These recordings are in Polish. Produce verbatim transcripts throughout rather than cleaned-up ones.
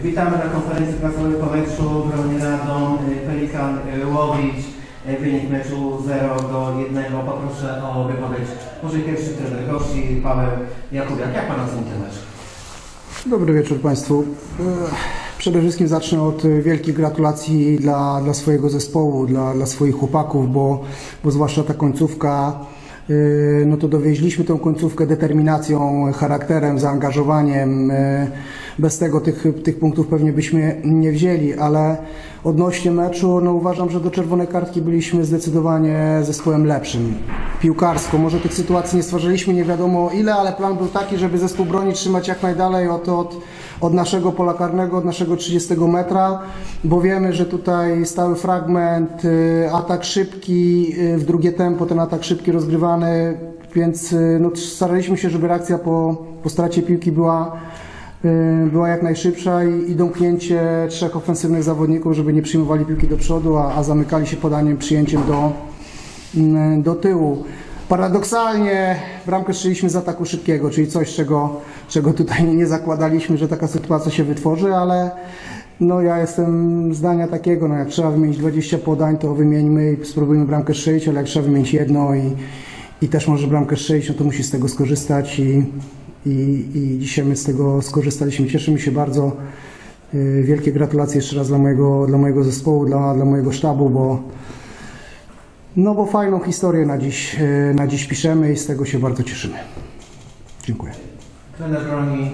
Witamy na konferencji prasowej po meczu Broniradom Pelikan Łowicz. Wynik meczu zero do jednego. Poproszę o wypowiedź może pierwszy trener gości, Paweł Jakubiak. Jak Pan oceni ten mecz? Dobry wieczór Państwu. Przede wszystkim zacznę od wielkich gratulacji dla, dla swojego zespołu, dla, dla swoich chłopaków, bo, bo zwłaszcza ta końcówka, no to dowieźliśmy tą końcówkę determinacją, charakterem, zaangażowaniem. Bez tego tych, tych punktów pewnie byśmy nie wzięli, ale odnośnie meczu, no uważam, że do czerwonej kartki byliśmy zdecydowanie zespołem lepszym. Piłkarsko, może tych sytuacji nie stwarzaliśmy nie wiadomo ile, ale plan był taki, żeby zespół broni trzymać jak najdalej od, od, od naszego pola karnego, od naszego trzydziestego metra, bo wiemy, że tutaj stały fragment, atak szybki, w drugie tempo ten atak szybki rozgrywany, więc no, staraliśmy się, żeby reakcja po, po stracie piłki była była jak najszybsza i, i domknięcie trzech ofensywnych zawodników, żeby nie przyjmowali piłki do przodu, a, a zamykali się podaniem, przyjęciem do, do tyłu. Paradoksalnie bramkę strzeliśmy z ataku szybkiego, czyli coś, czego, czego tutaj nie zakładaliśmy, że taka sytuacja się wytworzy, ale no ja jestem zdania takiego, no jak trzeba wymienić dwadzieścia podań, to wymieńmy i spróbujmy bramkę strzelić, ale jak trzeba wymienić jedno i, i też może bramkę strzelić, no to musi z tego skorzystać i I, I dzisiaj my z tego skorzystaliśmy. Cieszymy się bardzo. Wielkie gratulacje jeszcze raz dla mojego, dla mojego zespołu, dla, dla mojego sztabu, bo, no bo fajną historię na dziś, na dziś piszemy i z tego się bardzo cieszymy. Dziękuję. Trener broni.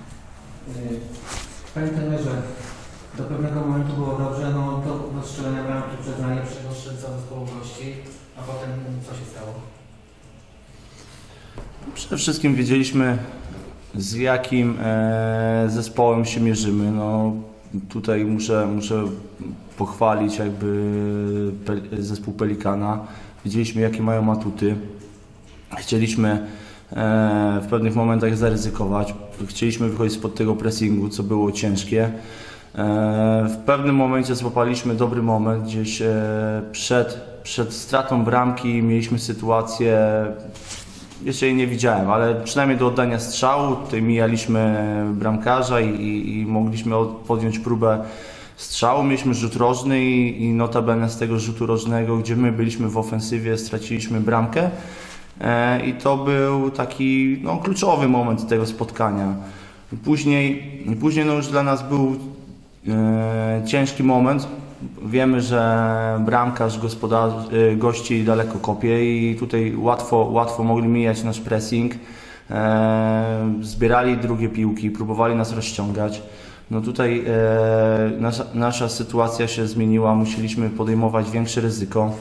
Panie trenerze, do pewnego momentu było dobrze, no to do strzelenia bramki przez najlepszego strzelca zespołu gości, a potem co się stało? Przede wszystkim wiedzieliśmy, z jakim e, zespołem się mierzymy. No, tutaj muszę, muszę pochwalić jakby pel, zespół Pelikana. Wiedzieliśmy, jakie mają atuty. Chcieliśmy e, w pewnych momentach zaryzykować. Chcieliśmy wychodzić spod tego pressingu, co było ciężkie. E, w pewnym momencie złapaliśmy dobry moment. Gdzieś e, przed, przed stratą bramki mieliśmy sytuację, jeszcze jej nie widziałem, ale przynajmniej do oddania strzału. Tutaj mijaliśmy bramkarza i, i, i mogliśmy podjąć próbę strzału. Mieliśmy rzut rożny i, i notabene z tego rzutu rożnego, gdzie my byliśmy w ofensywie, straciliśmy bramkę. E, I to był taki no, kluczowy moment tego spotkania. Później, później no, już dla nas był e, ciężki moment. Wiemy, że bramkarz gospodarzy, gości daleko kopie i tutaj łatwo, łatwo mogli mijać nasz pressing. E, zbierali drugie piłki, próbowali nas rozciągać. No tutaj e, nasza, nasza sytuacja się zmieniła, musieliśmy podejmować większe ryzyko.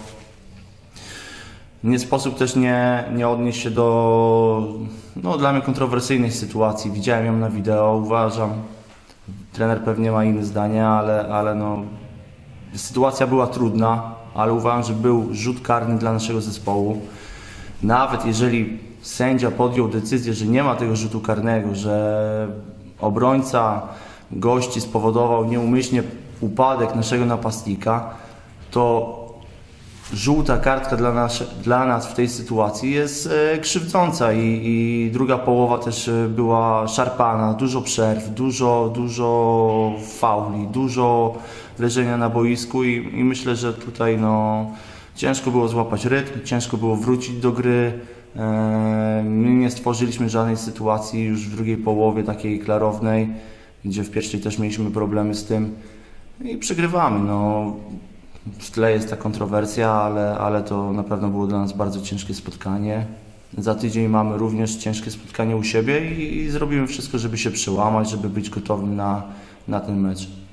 Nie sposób też nie, nie odnieść się do no, dla mnie kontrowersyjnej sytuacji. Widziałem ją na wideo, uważam, trener pewnie ma inne zdanie, ale, ale no, sytuacja była trudna, ale uważam, że był rzut karny dla naszego zespołu. Nawet jeżeli sędzia podjął decyzję, że nie ma tego rzutu karnego, że obrońca gości spowodował nieumyślnie upadek naszego napastnika, to żółta kartka dla nas, dla nas w tej sytuacji jest e, krzywdząca i, i druga połowa też była szarpana, dużo przerw, dużo, dużo fauli, dużo leżenia na boisku i, i myślę, że tutaj no, ciężko było złapać rytm, ciężko było wrócić do gry. E, my nie stworzyliśmy żadnej sytuacji już w drugiej połowie takiej klarownej, gdzie w pierwszej też mieliśmy problemy z tym i przegrywamy. No. W tle jest ta kontrowersja, ale, ale to na pewno było dla nas bardzo ciężkie spotkanie. Za tydzień mamy również ciężkie spotkanie u siebie i, i zrobimy wszystko, żeby się przełamać, żeby być gotowym na, na ten mecz.